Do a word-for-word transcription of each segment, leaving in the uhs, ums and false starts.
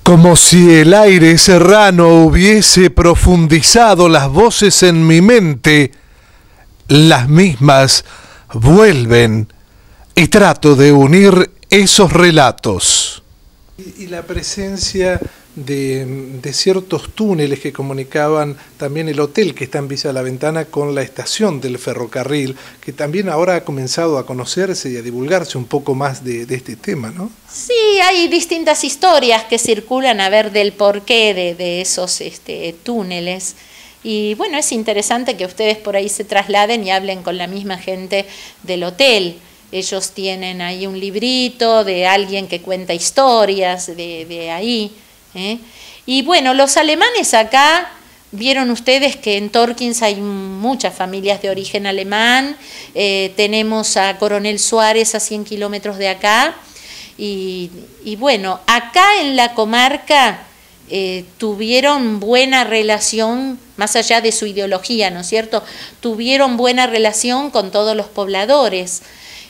Como si el aire serrano hubiese profundizado las voces en mi mente, las mismas vuelven y trato de unir esos relatos. Y, y la presencia de, de ciertos túneles que comunicaban también el hotel que está en Villa La Ventana con la estación del ferrocarril, que también ahora ha comenzado a conocerse y a divulgarse un poco más de, de este tema, ¿no? Sí, hay distintas historias que circulan a ver del porqué de, de esos este, túneles. Y bueno, es interesante que ustedes por ahí se trasladen y hablen con la misma gente del hotel. Ellos tienen ahí un librito de alguien que cuenta historias de, de ahí. ¿eh? Y bueno, los alemanes acá, vieron ustedes que en Torkins hay muchas familias de origen alemán. Eh, tenemos a Coronel Suárez a cien kilómetros de acá. Y, y bueno, acá en la comarca eh, tuvieron buena relación, más allá de su ideología, ¿no es cierto? Tuvieron buena relación con todos los pobladores.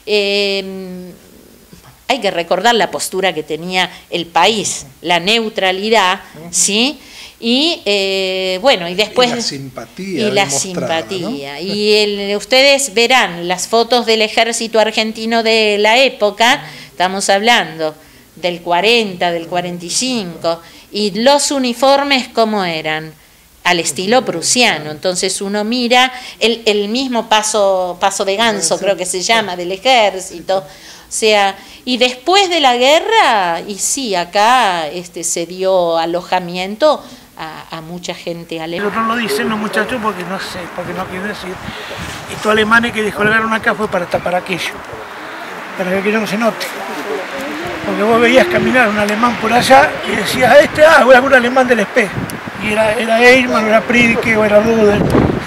Eh, hay que recordar la postura que tenía el país, la neutralidad, ¿sí? Y eh, bueno, y después... Y la simpatía. Y la simpatía. ¿No? Y el, ustedes verán las fotos del ejército argentino de la época, estamos hablando del cuarenta, del cuarenta y cinco, y los uniformes, ¿cómo eran? Al estilo prusiano. Entonces uno mira el, el mismo paso, paso de ganso, creo que se llama, del ejército. O sea, y después de la guerra, y sí, acá este, se dio alojamiento a, a mucha gente alemana. Otros lo dicen los muchachos porque no sé, porque no quiero decir. Estos alemanes que descolgaron acá fue para tapar aquello, para que aquello no se note. Porque vos veías caminar un alemán por allá y decías, este, ah, es un alemán del espejo. Y era, era Eichmann, o era Priedke, o era Rudel.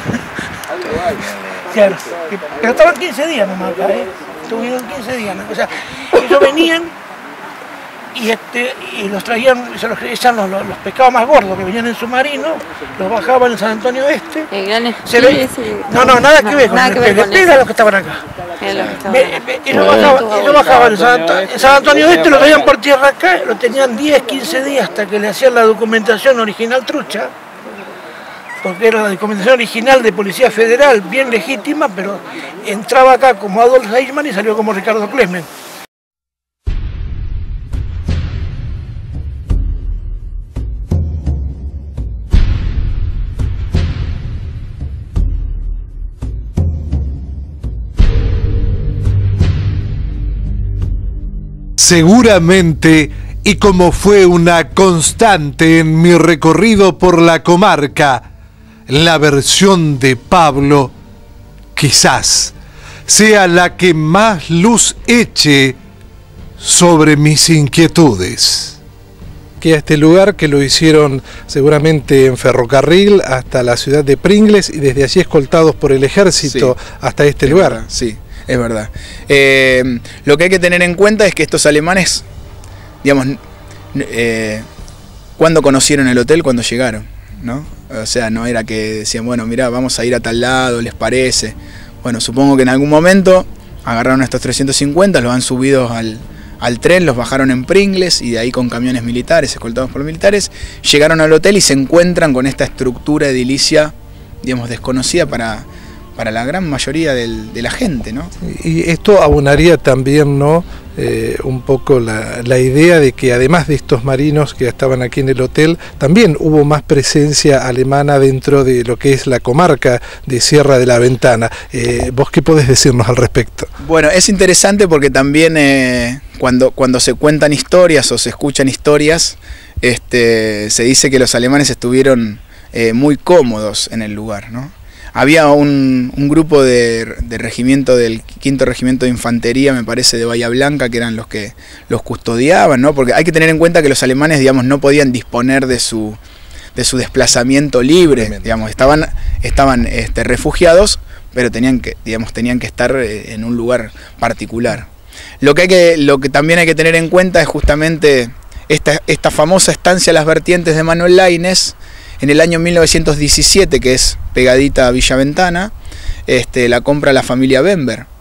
Claro, pero estaban quince días nomás acá, ¿eh? Estuvieron quince días, ¿no? O sea, ellos venían y, este, y los traían, se los echan los, los, los pescados más gordos que venían en submarino, los bajaban en San Antonio Este. El gran se ve, no, no, nada que ver con el P era los que estaban acá. Ellos bajaban, ellos bajaban en, San Antonio, en San Antonio Este, lo traían por tierra acá, lo tenían diez, quince días hasta que le hacían la documentación original trucha, porque era la documentación original de Policía Federal, bien legítima, pero entraba acá como Adolf Eichmann y salió como Ricardo Klesmen. Seguramente, y como fue una constante en mi recorrido por la comarca, la versión de Pablo quizás sea la que más luz eche sobre mis inquietudes. Que a este lugar, que lo hicieron seguramente en ferrocarril hasta la ciudad de Pringles y desde allí escoltados por el ejército sí, hasta este lugar. Verdad, sí, es verdad. Eh, lo que hay que tener en cuenta es que estos alemanes, digamos, eh, ¿cuándo conocieron el hotel? Cuando llegaron, ¿no? O sea, no era que decían, bueno, mirá, vamos a ir a tal lado, ¿les parece? Bueno, supongo que en algún momento agarraron a estos trescientos cincuenta, los han subido al, al tren, los bajaron en Pringles y de ahí con camiones militares, escoltados por militares, llegaron al hotel y se encuentran con esta estructura edilicia, digamos, desconocida para, para la gran mayoría del, de la gente, ¿no? Y esto abonaría también, ¿no? Eh, un poco la, la idea de que además de estos marinos que estaban aquí en el hotel, también hubo más presencia alemana dentro de lo que es la comarca de Sierra de la Ventana. Eh, ¿Vos qué podés decirnos al respecto? Bueno, es interesante porque también eh, cuando, cuando se cuentan historias o se escuchan historias, este, se dice que los alemanes estuvieron eh, muy cómodos en el lugar, ¿no? Había un, un grupo de, de regimiento del quinto Regimiento de Infantería, me parece, de Bahía Blanca, que eran los que los custodiaban, ¿no? Porque hay que tener en cuenta que los alemanes, digamos, no podían disponer de su, de su desplazamiento libre, digamos, estaban, estaban este, refugiados, pero tenían que, digamos, tenían que estar en un lugar particular. Lo que, hay que, lo que también hay que tener en cuenta es justamente esta, esta famosa estancia a las vertientes de Manuel Laínez, en el año mil novecientos diecisiete, que es pegadita a Villa Ventana, este, la compra la familia Bember.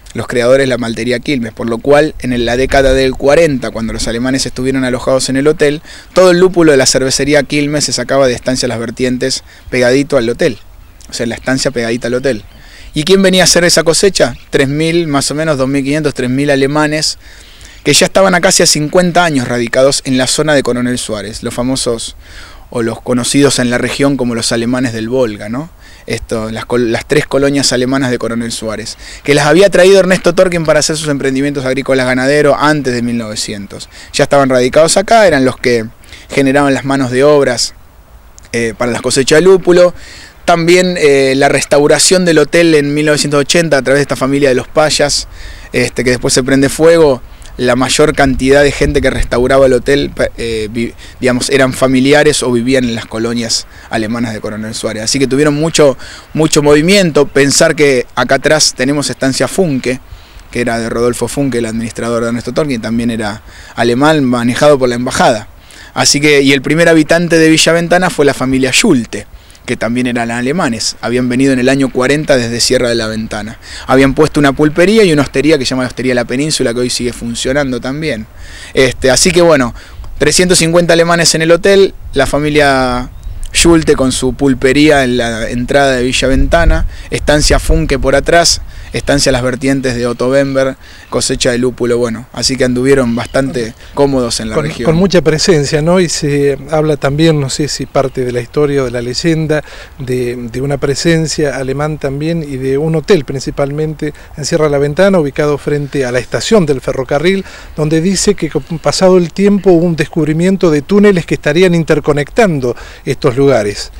los creadores de la maltería Quilmes, por lo cual en la década del cuarenta, cuando los alemanes estuvieron alojados en el hotel, todo el lúpulo de la cervecería Quilmes se sacaba de Estancia Las Vertientes pegadito al hotel, o sea, la estancia pegadita al hotel. ¿Y quién venía a hacer esa cosecha? tres mil, más o menos, dos mil quinientos, tres mil alemanes, que ya estaban acá hace cincuenta años radicados en la zona de Coronel Suárez, los famosos o los conocidos en la región como los alemanes del Volga, ¿no? Esto, las, las tres colonias alemanas de Coronel Suárez, que las había traído Ernesto Torquín para hacer sus emprendimientos agrícolas ganaderos antes de mil novecientos. Ya estaban radicados acá, eran los que generaban las manos de obras eh, para las cosechas de lúpulo. También eh, la restauración del hotel en mil novecientos ochenta a través de esta familia de los Payas, este, que después se prende fuego. La mayor cantidad de gente que restauraba el hotel, eh, digamos, eran familiares o vivían en las colonias alemanas de Coronel Suárez. Así que tuvieron mucho, mucho movimiento. Pensar que acá atrás tenemos Estancia Funke, que era de Rodolfo Funke, el administrador de Ernesto Torquín, también era alemán, manejado por la embajada. Así que, y el primer habitante de Villa Ventana fue la familia Schulte, que también eran alemanes, habían venido en el año cuarenta desde Sierra de la Ventana. Habían puesto una pulpería y una hostería que se llama la Hostería La Península, que hoy sigue funcionando también. Este, así que bueno, trescientos cincuenta alemanes en el hotel, la familia Schulte con su pulpería en la entrada de Villa Ventana, Estancia Funke por atrás, Estancia Las Vertientes de Otto Bember, cosecha de lúpulo, bueno, así que anduvieron bastante cómodos en la con, región. Con mucha presencia, ¿no? Y se habla también, no sé si parte de la historia o de la leyenda, de, de una presencia alemán también y de un hotel principalmente en Sierra de la Ventana, ubicado frente a la estación del ferrocarril, donde dice que pasado el tiempo hubo un descubrimiento de túneles que estarían interconectando estos lugares.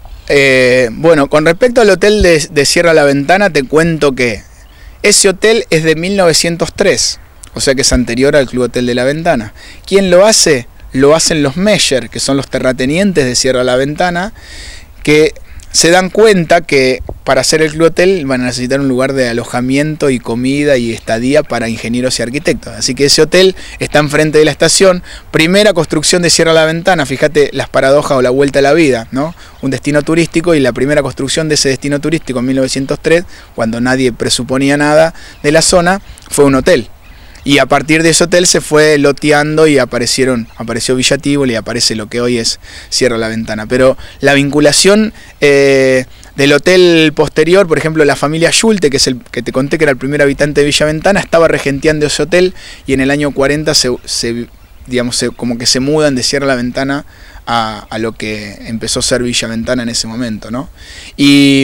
Eh, bueno, con respecto al hotel de, de Sierra la Ventana, te cuento que ese hotel es de mil novecientos tres, o sea que es anterior al Club Hotel de la Ventana. ¿Quién lo hace? Lo hacen los Meyer, que son los terratenientes de Sierra la Ventana, que se dan cuenta que para hacer el Club Hotel van a necesitar un lugar de alojamiento y comida y estadía para ingenieros y arquitectos. Así que ese hotel está enfrente de la estación, primera construcción de Sierra la Ventana, fíjate las paradojas o la vuelta a la vida, ¿no? Un destino turístico y la primera construcción de ese destino turístico en mil novecientos tres, cuando nadie presuponía nada de la zona, fue un hotel. Y a partir de ese hotel se fue loteando y aparecieron, apareció Villa Tívoli y aparece lo que hoy es Sierra la Ventana. Pero la vinculación eh, del hotel posterior, por ejemplo, la familia Schulte, que es el que te conté que era el primer habitante de Villa Ventana, estaba regenteando ese hotel y en el año cuarenta se, se, digamos, se, como que se mudan de Sierra la Ventana a, a lo que empezó a ser Villa Ventana en ese momento, ¿no? Y,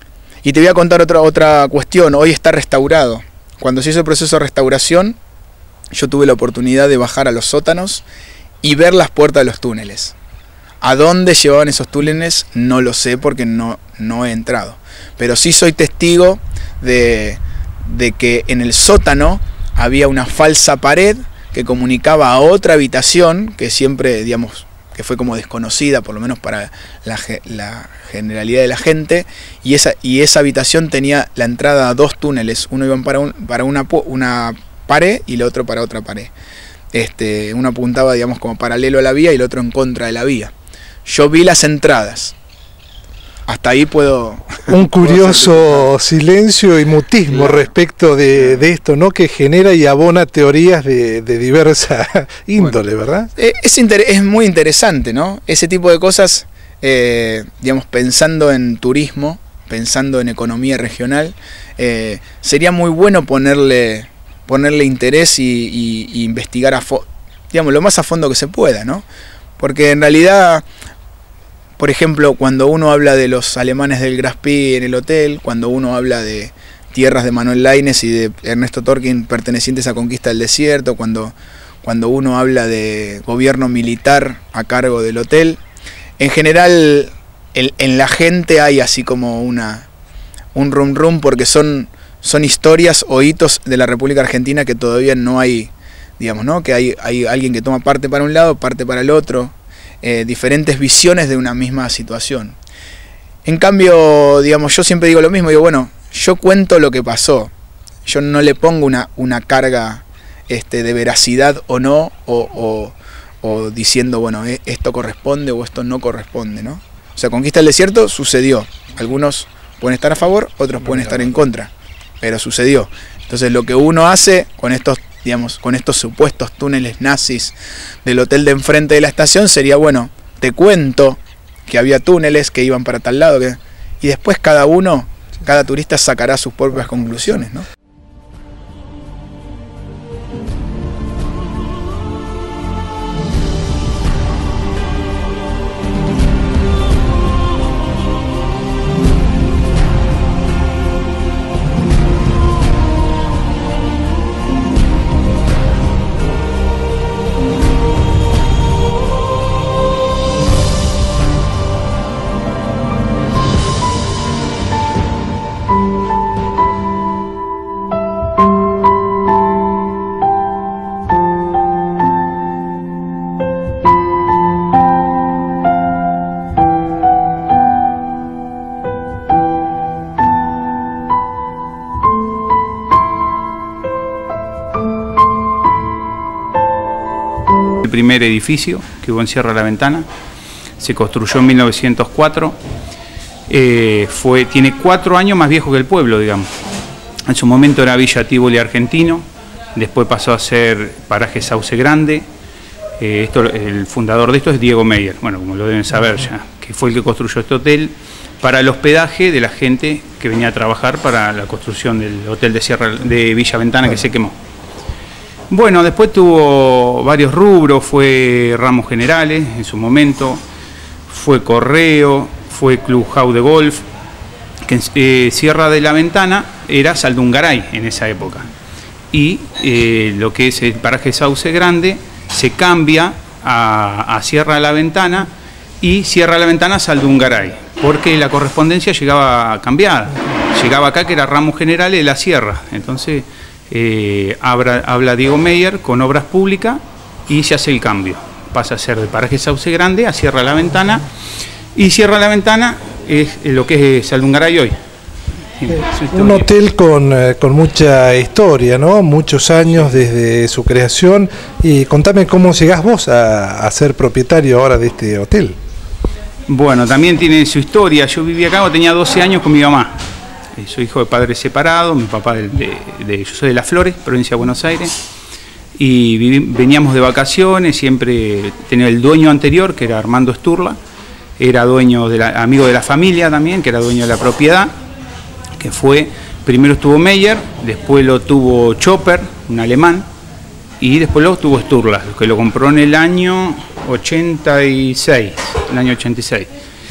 y te voy a contar otra, otra cuestión. Hoy está restaurado. Cuando se hizo el proceso de restauración, yo tuve la oportunidad de bajar a los sótanos y ver las puertas de los túneles. ¿A dónde llevaban esos túneles? No lo sé porque no, no he entrado. Pero sí soy testigo de, de que en el sótano había una falsa pared que comunicaba a otra habitación que siempre, digamos, que fue como desconocida, por lo menos para la, la generalidad de la gente, y esa, y esa habitación tenía la entrada a dos túneles, uno iba para, un, para una, una pared y el otro para otra pared. Este, uno apuntaba, digamos, como paralelo a la vía y el otro en contra de la vía. Yo vi las entradas. Hasta ahí puedo... Un curioso silencio y mutismo claro. respecto de, de esto, ¿no? Que genera y abona teorías de, de diversa índole, bueno, ¿verdad? Es, es muy interesante, ¿no? Ese tipo de cosas, eh, digamos, pensando en turismo, pensando en economía regional, eh, sería muy bueno ponerle, ponerle interés y, y, y investigar a fondo, digamos, lo más a fondo que se pueda, ¿no? Porque en realidad... Por ejemplo, cuando uno habla de los alemanes del Graspí en el hotel, cuando uno habla de tierras de Manuel Laínez y de Ernesto Torquín pertenecientes a Conquista del Desierto, cuando, cuando uno habla de gobierno militar a cargo del hotel, en general el, en la gente hay así como una, un rum rum porque son, son historias o hitos de la República Argentina que todavía no hay, digamos, ¿no? Que hay, hay alguien que toma parte para un lado, parte para el otro. Eh, diferentes visiones de una misma situación. En cambio, digamos, yo siempre digo lo mismo, digo, bueno, yo cuento lo que pasó, yo no le pongo una, una carga este, de veracidad o no, o, o, o diciendo, bueno, esto corresponde o esto no corresponde, ¿no? O sea, Conquista del Desierto sucedió, algunos pueden estar a favor, otros pueden estar en contra, pero sucedió. Entonces lo que uno hace con estos, digamos, con estos supuestos túneles nazis del hotel de enfrente de la estación sería, bueno, te cuento que había túneles que iban para tal lado, que, y después cada uno, cada turista sacará sus propias conclusiones, ¿no? El primer edificio que hubo en Sierra La Ventana se construyó en mil novecientos cuatro, eh, fue, tiene cuatro años más viejo que el pueblo, digamos. En su momento era Villa Tívoli Argentino, después pasó a ser Paraje Sauce Grande. Eh, esto, el fundador de esto es Diego Meyer, bueno, como lo deben saber ya, que fue el que construyó este hotel para el hospedaje de la gente que venía a trabajar para la construcción del hotel de, Sierra, de Villa Ventana, que se quemó. Bueno, después tuvo varios rubros, fue Ramos Generales en su momento, fue Correo, fue Club House de Golf, que en eh, Sierra de la Ventana era Saldungaray en esa época. Y eh, lo que es el Paraje Sauce Grande se cambia a, a Sierra de la Ventana y Sierra de la Ventana Saldungaray, porque la correspondencia llegaba cambiada. Llegaba acá que era Ramos Generales de la Sierra, entonces... Eh, habla, habla Diego Meyer con Obras Públicas y se hace el cambio, pasa a ser de Paraje Sauce Grande a Sierra La Ventana, y Sierra La Ventana es lo que es Saldungaray hoy. Eh, un hotel con, eh, con mucha historia, ¿no? Muchos años desde su creación, y contame cómo llegás vos a, a ser propietario ahora de este hotel. Bueno, también tiene su historia. Yo vivía acá cuando tenía doce años con mi mamá. Soy hijo de padres separados, mi papá de, de, de, yo soy de Las Flores, provincia de Buenos Aires, y viví, veníamos de vacaciones, siempre tenía el dueño anterior, que era Armando Sturla, era dueño de la, amigo de la familia también, que era dueño de la propiedad, que fue, primero estuvo Meyer, después lo tuvo Chopper, un alemán, y después lo tuvo Sturla, que lo compró en el año ochenta y seis, el año ochenta y seis.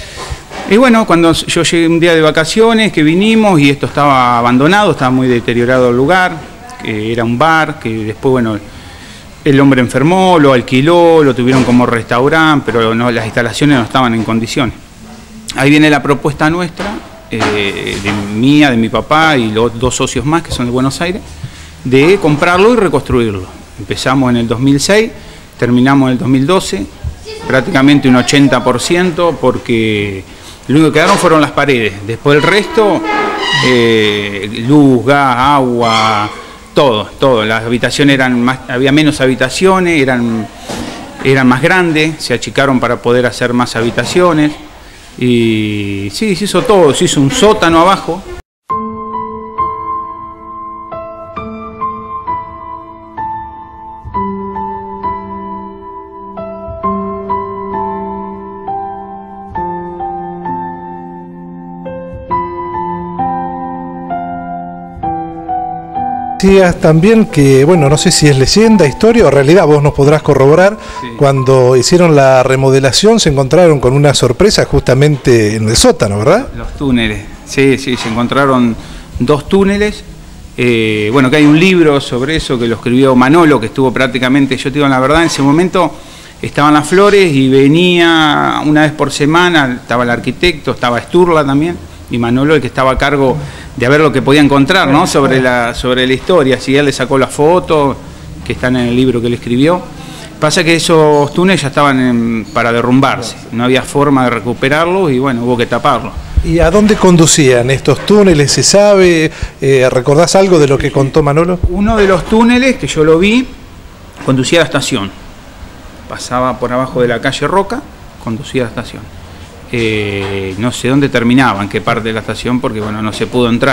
Y bueno, cuando yo llegué un día de vacaciones, que vinimos y esto estaba abandonado, estaba muy deteriorado el lugar, que era un bar, que después, bueno, el hombre enfermó, lo alquiló, lo tuvieron como restaurante, pero no, las instalaciones no estaban en condiciones. Ahí viene la propuesta nuestra, eh, de mía, de mi papá y los dos socios más, que son de Buenos Aires, de comprarlo y reconstruirlo. Empezamos en el dos mil seis, terminamos en el dos mil doce, prácticamente un ochenta por ciento, porque... lo único que quedaron fueron las paredes, después el resto, eh, luz, gas, agua, todo, todo. Las habitaciones eran más, había menos habitaciones, eran, eran más grandes, se achicaron para poder hacer más habitaciones. Y sí, se hizo todo, se hizo un sótano abajo. Decías también que, bueno, no sé si es leyenda, historia o realidad, vos nos podrás corroborar, sí. Cuando hicieron la remodelación se encontraron con una sorpresa justamente en el sótano, ¿verdad? Los túneles, sí, sí, se encontraron dos túneles, eh, bueno, que hay un libro sobre eso que lo escribió Manolo, que estuvo prácticamente, yo te digo la verdad, en ese momento estaban Las Flores y venía una vez por semana, estaba el arquitecto, estaba Sturla también, y Manolo el que estaba a cargo de ver lo que podía encontrar, ¿no? sobre, la, sobre la historia, si él le sacó las fotos que están en el libro que él escribió. Pasa que esos túneles ya estaban en, para derrumbarse, no había forma de recuperarlos y bueno, hubo que taparlos. ¿Y a dónde conducían estos túneles? ¿Se sabe? Eh, ¿Recordás algo de lo que contó Manolo? Uno de los túneles, que yo lo vi, conducía a la estación. Pasaba por abajo de la calle Roca, conducía a la estación. Eh, no sé dónde terminaba, en qué parte de la estación, porque bueno, no se pudo entrar.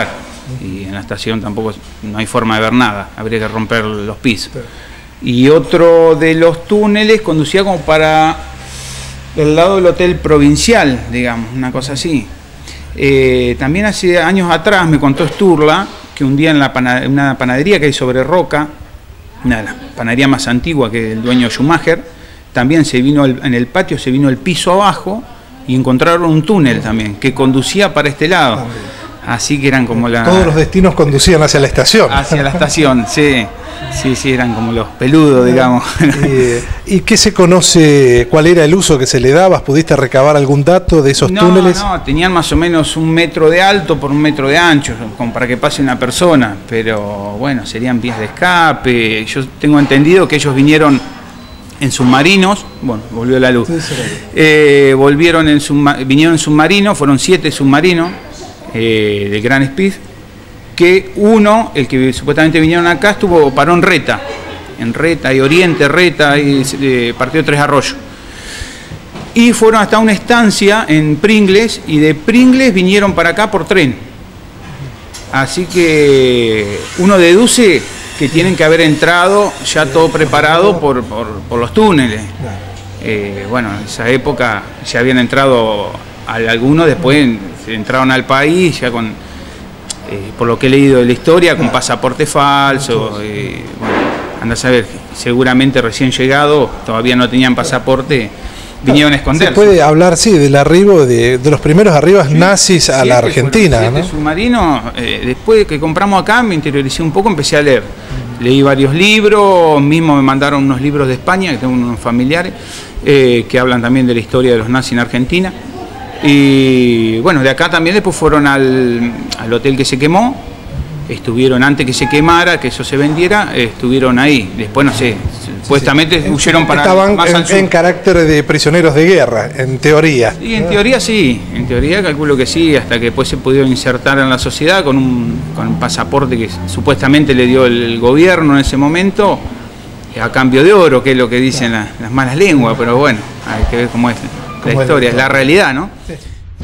y en la estación tampoco no hay forma de ver nada, habría que romper los pisos. Y otro de los túneles conducía como para el lado del Hotel Provincial, digamos, una cosa así. Eh, también hace años atrás me contó Sturla que un día en la pana, una panadería que hay sobre Roca, una de las panaderías más antiguas que el dueño Schumacher, también se vino el, en el patio se vino el piso abajo y encontraron un túnel también que conducía para este lado. Así que eran como la... Todos los destinos conducían hacia la estación. Hacia la estación, sí. Sí, sí, eran como los peludos, digamos. ¿Y, ¿Y qué se conoce? ¿Cuál era el uso que se le daba? ¿Pudiste recabar algún dato de esos no, túneles? No, tenían más o menos un metro de alto por un metro de ancho, como para que pase una persona. Pero bueno, serían vías de escape. Yo tengo entendido que ellos vinieron en submarinos. Bueno, volvió la luz. Sí, sí, sí. Eh, volvieron en subma vinieron en submarinos, fueron siete submarinos eh, del Gran Speed. Que uno, el que supuestamente vinieron acá, estuvo, paró en Reta, en Reta y Oriente, Reta, y eh, partió Tres Arroyos. Y fueron hasta una estancia en Pringles, y de Pringles vinieron para acá por tren. Así que uno deduce que tienen que haber entrado ya todo preparado por, por, por los túneles. Eh, bueno, en esa época ya habían entrado algunos, después entraron al país ya con... Eh, por lo que he leído de la historia, con pasaporte falso, eh, bueno, anda a saber, seguramente recién llegado, todavía no tenían pasaporte, vinieron a esconderse. Se puede hablar, sí, del arribo, de, de los primeros arribos sí, nazis a la Argentina, siete ¿no? submarinos, eh, después de que compramos acá me interioricé un poco, empecé a leer. Leí varios libros, mismo me mandaron unos libros de España, que tengo unos familiares, eh, que hablan también de la historia de los nazis en Argentina. Y bueno, de acá también después fueron al, al hotel que se quemó, estuvieron antes que se quemara, que eso se vendiera, estuvieron ahí. Después no sé, supuestamente sí, sí. huyeron para Estaban más en, al sur. En carácter de prisioneros de guerra, en teoría. Sí, en teoría sí, en teoría calculo que sí, hasta que después se pudieron insertar en la sociedad con un, con un pasaporte que supuestamente le dio el, el gobierno en ese momento, a cambio de oro, que es lo que dicen claro. las, las malas lenguas, pero bueno, hay que ver cómo es. La historia, es la realidad, ¿no? Sí.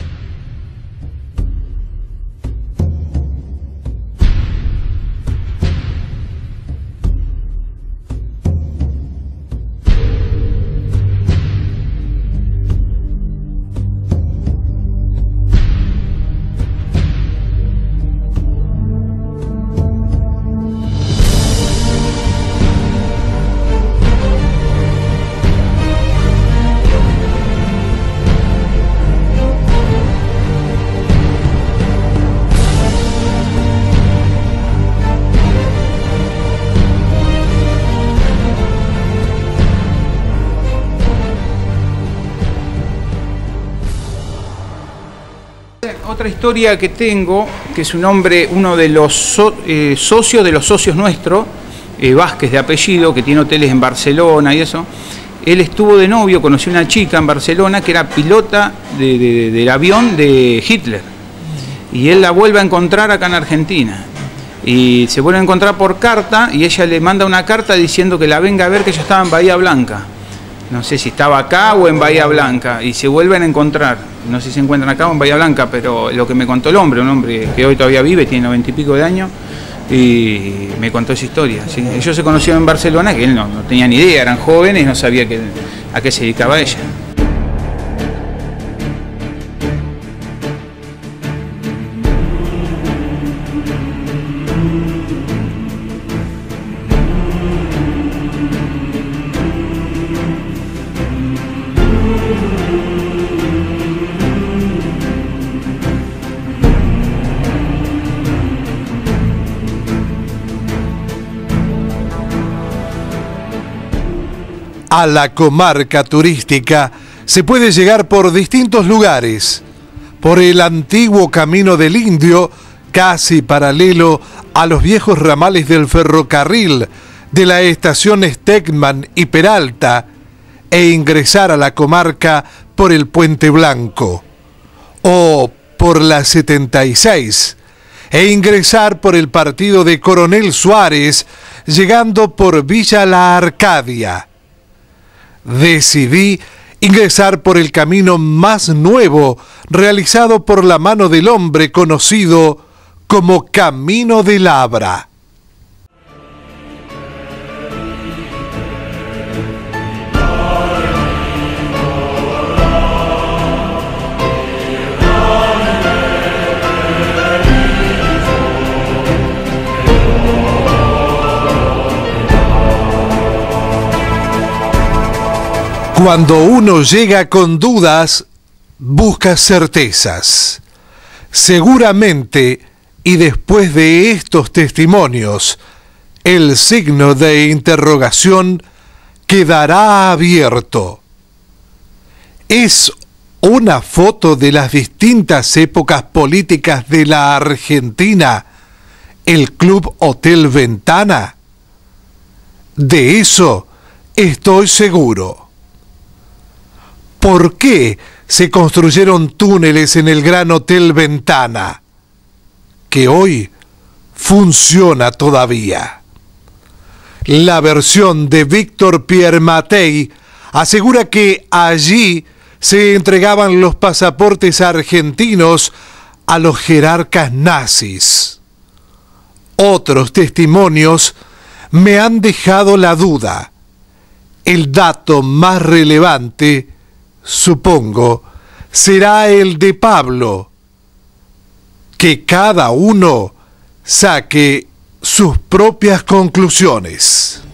Otra historia que tengo, que es un hombre, uno de los so, eh, socios de los socios nuestros, eh, Vázquez de apellido, que tiene hoteles en Barcelona y eso. Él estuvo de novio, conoció una chica en Barcelona que era pilota de, de, del avión de Hitler. Y él la vuelve a encontrar acá en Argentina. Y se vuelve a encontrar por carta y ella le manda una carta diciendo que la venga a ver, que ella estaba en Bahía Blanca. No sé si estaba acá o en Bahía Blanca, y se vuelven a encontrar. No sé si se encuentran acá o en Bahía Blanca, pero lo que me contó el hombre, un hombre que hoy todavía vive, tiene noventa y pico de años, y me contó esa historia. ¿Sí? Ellos se conocieron en Barcelona, que él no, no tenía ni idea, eran jóvenes, no sabía que, a qué se dedicaba ella. A la comarca turística se puede llegar por distintos lugares. Por el antiguo Camino del Indio, casi paralelo a los viejos ramales del ferrocarril de la estación Stegman y Peralta, e ingresar a la comarca por el Puente Blanco. O por la setenta y seis, e ingresar por el partido de Coronel Suárez, llegando por Villa La Arcadia. Decidí ingresar por el camino más nuevo realizado por la mano del hombre conocido como camino de labra. Cuando uno llega con dudas, busca certezas. Seguramente, y después de estos testimonios, el signo de interrogación quedará abierto. ¿Es una foto de las distintas épocas políticas de la Argentina el Club Hotel Ventana? De eso estoy seguro. ¿Por qué se construyeron túneles en el Gran Hotel Ventana, que hoy funciona todavía? La versión de Víctor Pierre Mattei asegura que allí se entregaban los pasaportes argentinos a los jerarcas nazis. Otros testimonios me han dejado la duda. El dato más relevante, supongo, será el de Pablo. Que cada uno saque sus propias conclusiones.